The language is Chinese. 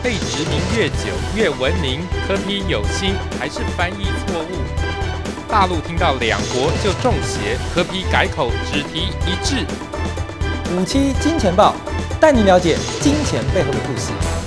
被殖民越久越文明，柯 P 有心还是翻译错误？大陆听到两国就中邪，柯 P 改口只提一致。 57金钱豹带您了解金钱背后的故事。